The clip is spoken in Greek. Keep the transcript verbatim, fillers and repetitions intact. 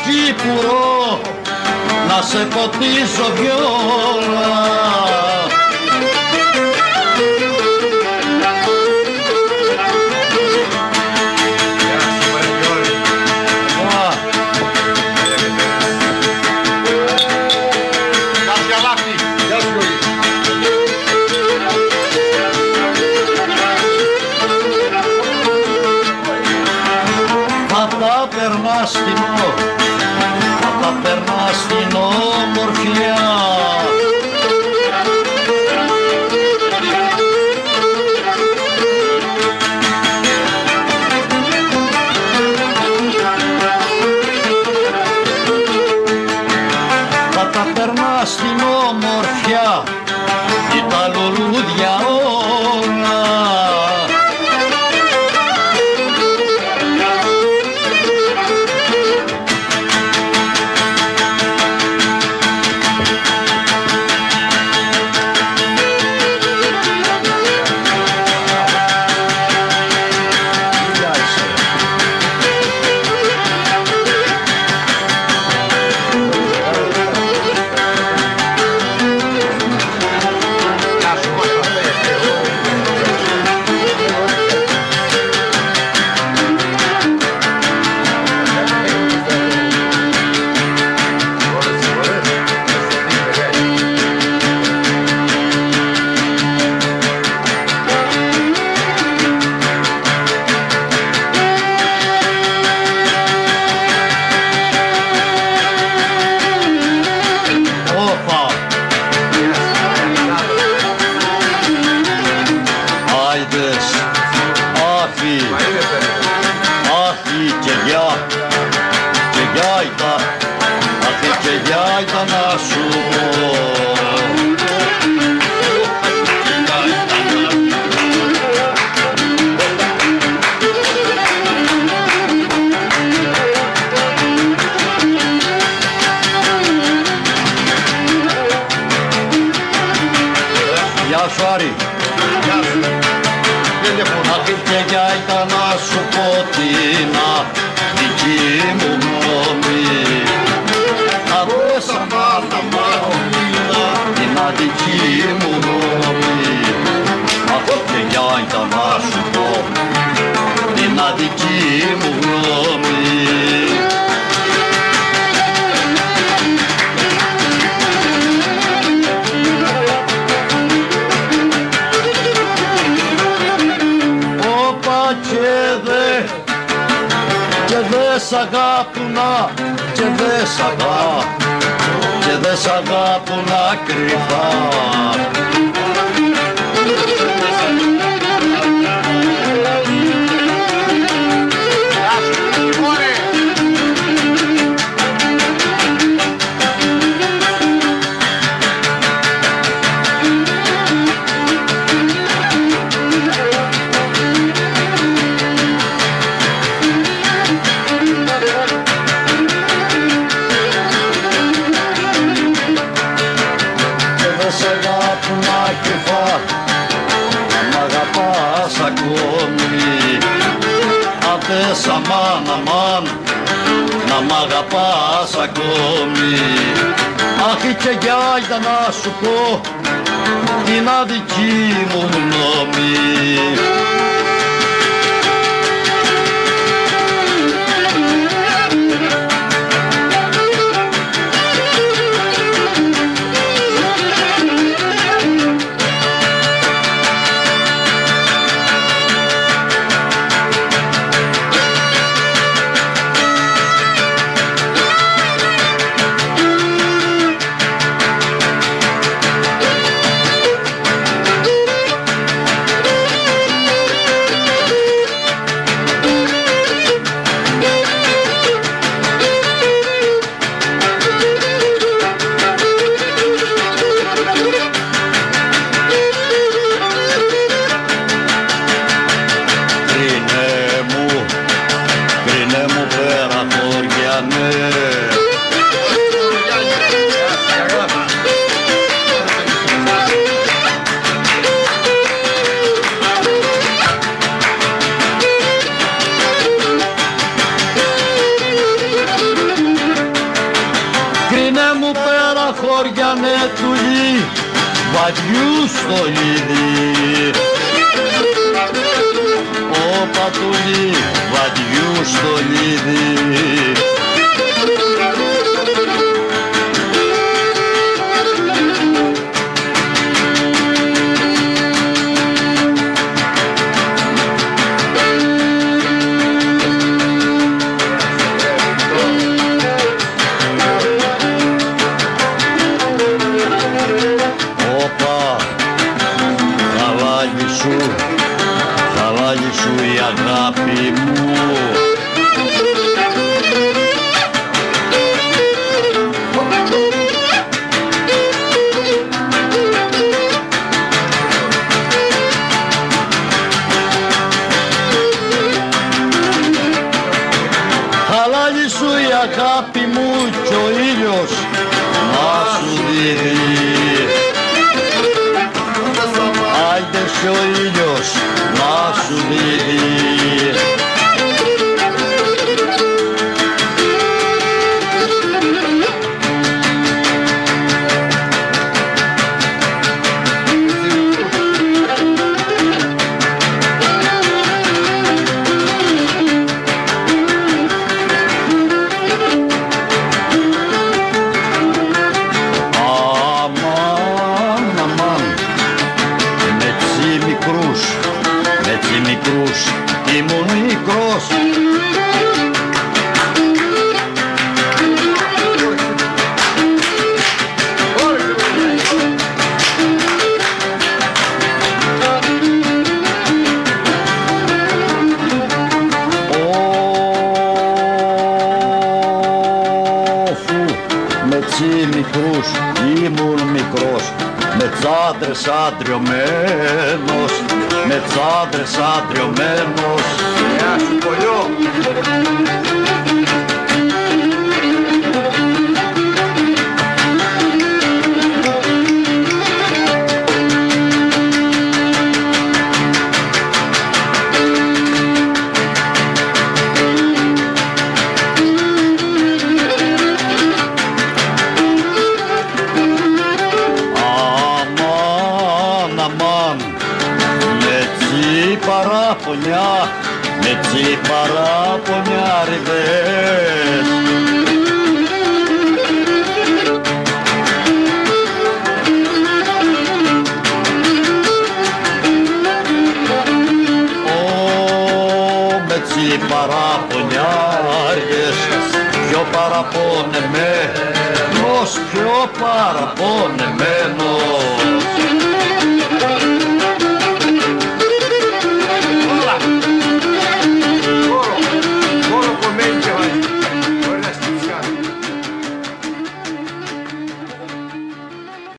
κύπουρο να σε ποτίσω βιόλα. Θα τα περνά στην ομορφιά. Θα τα περνά στην ομορφιά και τα λουλούδια όλα. Να σου πω Γεια σου Άρη. Γεια σου. Αχ και για ήταν να σου πω την δική μου γνώμη. Την αδική μου γνώμη. Αχ και για ήταν να σου πω την αδική μου γνώμη. Όπα και δε και δε σ' αγάπουνα και δε σ' αγάπουνα και δε σ' αγάπουνα κρυφά. Θες αμάν αμάν να μ' αγαπάς ακόμη. Αχ και για για να σου πω την αδική μου γνώμη. πιάνε τουλί βαδιού στολίδι. Ο πατουλί βαδιού στολίδι. Χαλάγι σου η αγάπη μου. Χαλάγι σου η αγάπη μου κι ο ήλιος να σου δίδει. Άιντε κι ο ήλιος να σου δίδει. Ήμουν μικρός. Όφου, με τσι μικρούς ήμουν μικρός, με τσάντρες άντριωμένος, με τσάντρες άντριωμένος. Γεια σου κολλιό. Αμάν, αμάν, με τσι παραπονιά, με τσι παραπονιάριδες. Ω, με τσι παραπονιάριδες, πιο παραπονεμένος, πιο παραπονεμένος.